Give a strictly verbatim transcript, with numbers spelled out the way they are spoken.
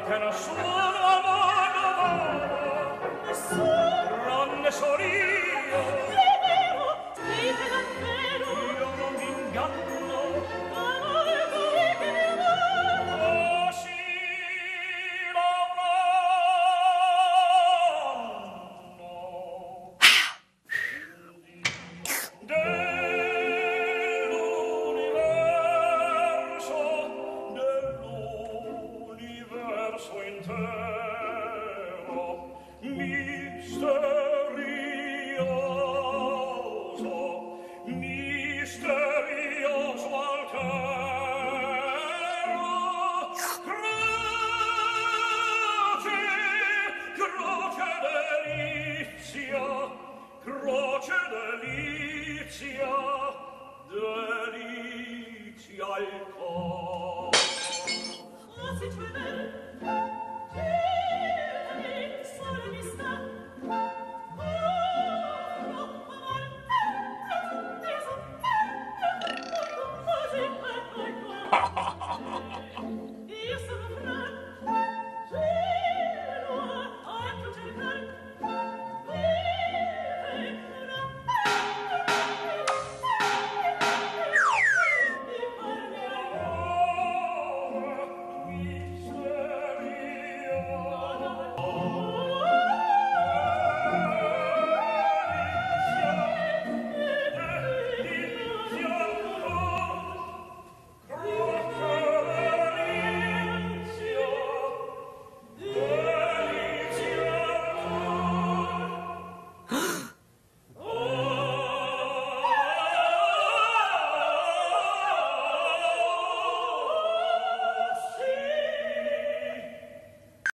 che nessuno amava, nessuno, tranne solo io. È vero, dite davvero, io non mi inganno, amore così che mi amava. Oh sì, dell'universo, dell'universo intero.